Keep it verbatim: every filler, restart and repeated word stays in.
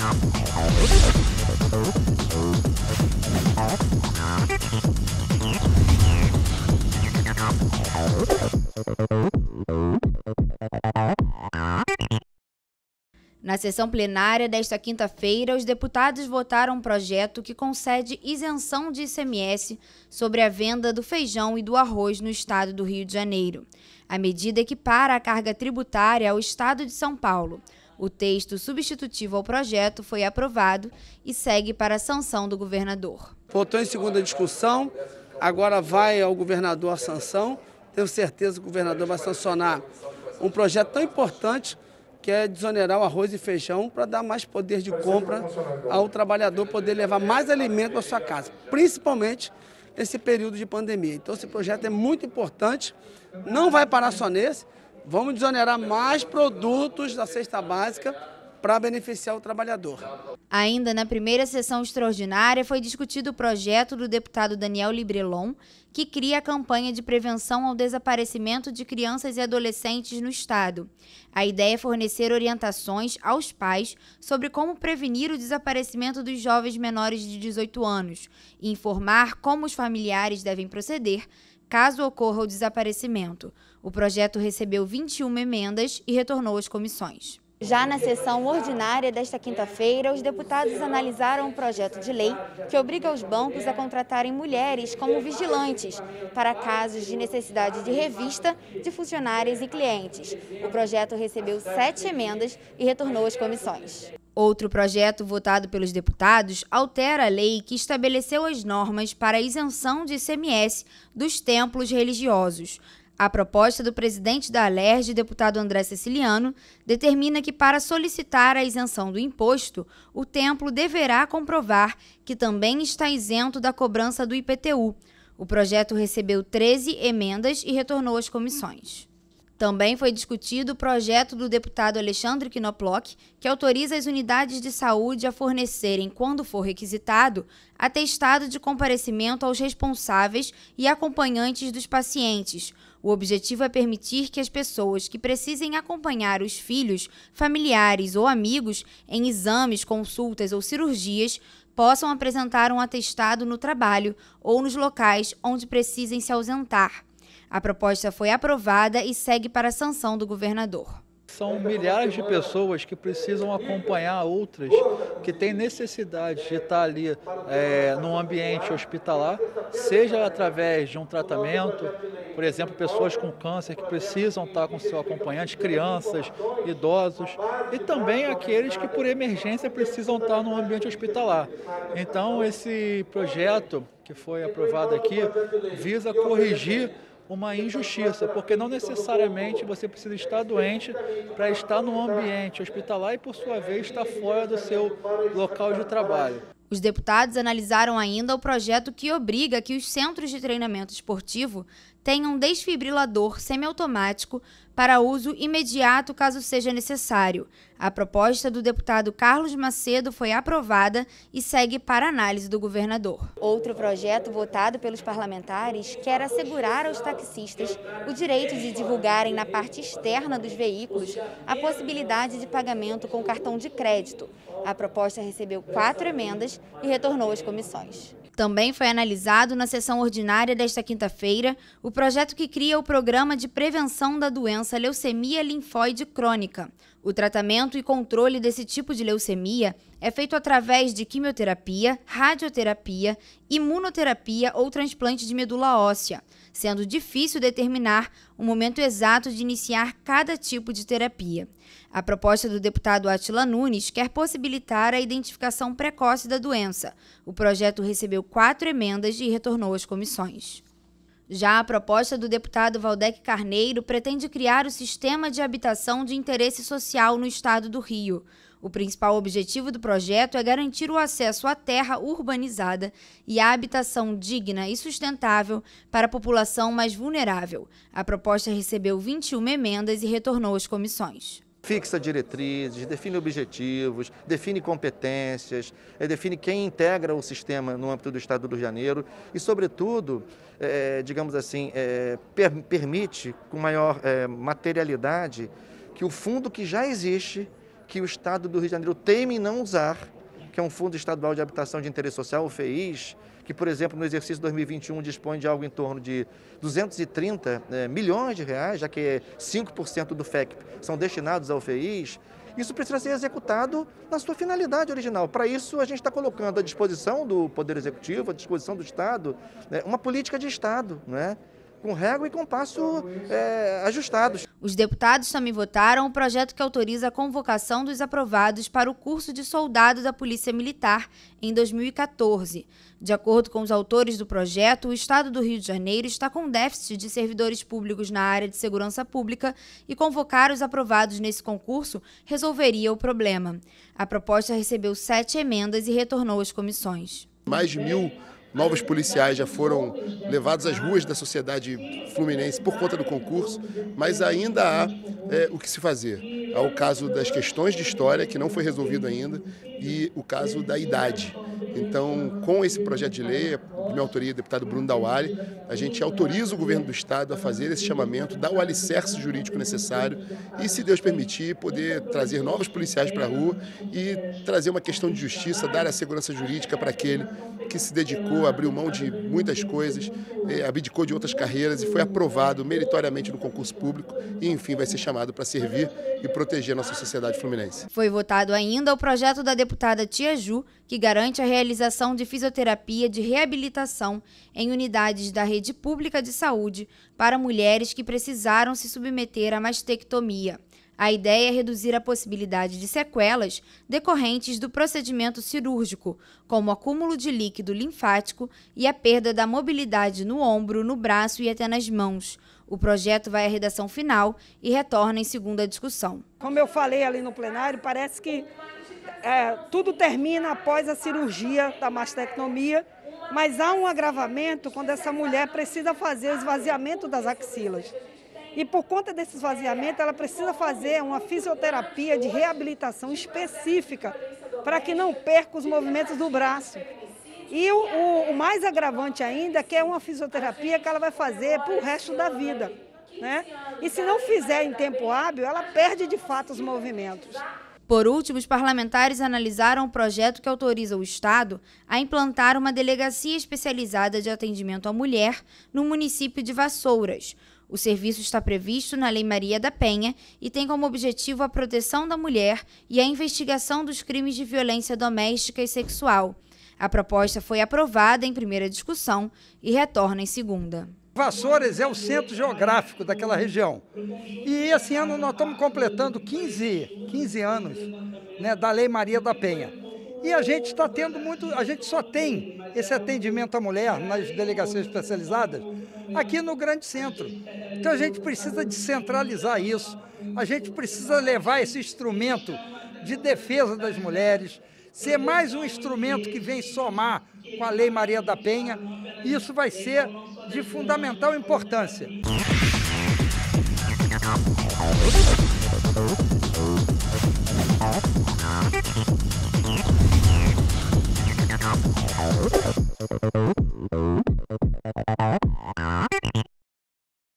Na sessão plenária desta quinta-feira, os deputados votaram um projeto que concede isenção de I C M S sobre a venda do feijão e do arroz no estado do Rio de Janeiro. A medida equipara a carga tributária ao estado de São Paulo. O texto substitutivo ao projeto foi aprovado e segue para a sanção do governador. Votou em segunda discussão, agora vai ao governador a sanção. Tenho certeza que o governador vai sancionar um projeto tão importante que é desonerar o arroz e feijão para dar mais poder de compra ao trabalhador, poder levar mais alimento para sua casa, principalmente nesse período de pandemia. Então esse projeto é muito importante, não vai parar só nesse, vamos desonerar mais produtos da cesta básica para beneficiar o trabalhador. Ainda na primeira sessão extraordinária foi discutido o projeto do deputado Daniel Librelon, que cria a campanha de prevenção ao desaparecimento de crianças e adolescentes no estado. A ideia é fornecer orientações aos pais sobre como prevenir o desaparecimento dos jovens menores de dezoito anos e informar como os familiares devem proceder caso ocorra o desaparecimento. O projeto recebeu vinte e uma emendas e retornou às comissões. Já na sessão ordinária desta quinta-feira, os deputados analisaram um projeto de lei que obriga os bancos a contratarem mulheres como vigilantes para casos de necessidade de revista de funcionários e clientes. O projeto recebeu sete emendas e retornou às comissões. Outro projeto votado pelos deputados altera a lei que estabeleceu as normas para a isenção de I C M S dos templos religiosos. A proposta do presidente da Alerj, deputado André Ceciliano, determina que para solicitar a isenção do imposto, o templo deverá comprovar que também está isento da cobrança do I P T U. O projeto recebeu treze emendas e retornou às comissões. Também foi discutido o projeto do deputado Alexandre Knoploch, que autoriza as unidades de saúde a fornecerem, quando for requisitado, atestado de comparecimento aos responsáveis e acompanhantes dos pacientes. O objetivo é permitir que as pessoas que precisem acompanhar os filhos, familiares ou amigos em exames, consultas ou cirurgias possam apresentar um atestado no trabalho ou nos locais onde precisem se ausentar. A proposta foi aprovada e segue para a sanção do governador. São milhares de pessoas que precisam acompanhar outras que têm necessidade de estar ali é, num ambiente hospitalar, seja através de um tratamento, por exemplo, pessoas com câncer que precisam estar com seu acompanhante, crianças, idosos, e também aqueles que por emergência precisam estar num ambiente hospitalar. Então esse projeto que foi aprovado aqui visa corrigir uma injustiça, porque não necessariamente você precisa estar doente para estar no ambiente hospitalar e, por sua vez, estar fora do seu local de trabalho. Os deputados analisaram ainda o projeto que obriga que os centros de treinamento esportivo tenham um desfibrilador semiautomático para uso imediato caso seja necessário. A proposta do deputado Carlos Macedo foi aprovada e segue para análise do governador. Outro projeto votado pelos parlamentares quer assegurar aos taxistas o direito de divulgarem na parte externa dos veículos a possibilidade de pagamento com cartão de crédito. A proposta recebeu quatro emendas e retornou às comissões. Também foi analisado na sessão ordinária desta quinta-feira o projeto que cria o Programa de Prevenção da Doença Leucemia Linfóide Crônica. O tratamento e controle desse tipo de leucemia é feito através de quimioterapia, radioterapia, imunoterapia ou transplante de medula óssea, sendo difícil determinar o momento exato de iniciar cada tipo de terapia. A proposta do deputado Átila Nunes quer possibilitar a identificação precoce da doença. O projeto recebeu quatro emendas e retornou às comissões. Já a proposta do deputado Valdec Carneiro pretende criar o Sistema de Habitação de Interesse Social no Estado do Rio. O principal objetivo do projeto é garantir o acesso à terra urbanizada e à habitação digna e sustentável para a população mais vulnerável. A proposta recebeu vinte e uma emendas e retornou às comissões. Fixa diretrizes, define objetivos, define competências, define quem integra o sistema no âmbito do Estado do Rio de Janeiro e, sobretudo, é, digamos assim, é, per permite com maior é, materialidade que o fundo que já existe, que o Estado do Rio de Janeiro teme em não usar, que é um Fundo Estadual de Habitação de Interesse Social, o FEIS, que, por exemplo, no exercício dois mil e vinte e um dispõe de algo em torno de duzentos e trinta é, milhões de reais, já que cinco por cento do F E C P são destinados ao FEIS. Isso precisa ser executado na sua finalidade original. Para isso, a gente está colocando à disposição do Poder Executivo, à disposição do Estado, né, uma política de Estado, né, com régua e compasso é, ajustados. Os deputados também votaram o projeto que autoriza a convocação dos aprovados para o curso de soldado da Polícia Militar em dois mil e quatorze. De acordo com os autores do projeto, o Estado do Rio de Janeiro está com déficit de servidores públicos na área de segurança pública e convocar os aprovados nesse concurso resolveria o problema. A proposta recebeu sete emendas e retornou às comissões. Mais de mil novos policiais já foram levados às ruas da sociedade fluminense por conta do concurso, mas ainda há é, o que se fazer. Há o caso das questões de história, que não foi resolvido ainda, e o caso da idade. Então, com esse projeto de lei, de minha autoria, deputado Bruno Dauari, a gente autoriza o governo do Estado a fazer esse chamamento, dar o alicerce jurídico necessário e, se Deus permitir, poder trazer novos policiais para a rua e trazer uma questão de justiça, dar a segurança jurídica para aquele que se dedicou, abriu mão de muitas coisas, abdicou de outras carreiras e foi aprovado meritoriamente no concurso público e, enfim, vai ser chamado para servir e proteger a nossa sociedade fluminense. Foi votado ainda o projeto da deputada Tia Ju, que garante a realização de fisioterapia de reabilitação em unidades da rede pública de saúde para mulheres que precisaram se submeter à mastectomia. A ideia é reduzir a possibilidade de sequelas decorrentes do procedimento cirúrgico, como acúmulo de líquido linfático e a perda da mobilidade no ombro, no braço e até nas mãos. O projeto vai à redação final e retorna em segunda discussão. Como eu falei ali no plenário, parece que é, tudo termina após a cirurgia da mastectomia, mas há um agravamento quando essa mulher precisa fazer o esvaziamento das axilas. E por conta desse esvaziamento, ela precisa fazer uma fisioterapia de reabilitação específica para que não perca os movimentos do braço. E o, o, o mais agravante ainda é que é uma fisioterapia que ela vai fazer para o resto da vida, né? E se não fizer em tempo hábil, ela perde de fato os movimentos. Por último, os parlamentares analisaram o projeto que autoriza o Estado a implantar uma delegacia especializada de atendimento à mulher no município de Vassouras. O serviço está previsto na Lei Maria da Penha e tem como objetivo a proteção da mulher e a investigação dos crimes de violência doméstica e sexual. A proposta foi aprovada em primeira discussão e retorna em segunda. Vassouras é o centro geográfico daquela região. E esse ano nós estamos completando quinze, quinze anos, né, da Lei Maria da Penha. E a gente está tendo muito, a gente só tem esse atendimento à mulher nas delegacias especializadas aqui no Grande Centro. Então a gente precisa descentralizar isso, a gente precisa levar esse instrumento de defesa das mulheres, ser mais um instrumento que vem somar com a Lei Maria da Penha. Isso vai ser de fundamental importância. Thank you.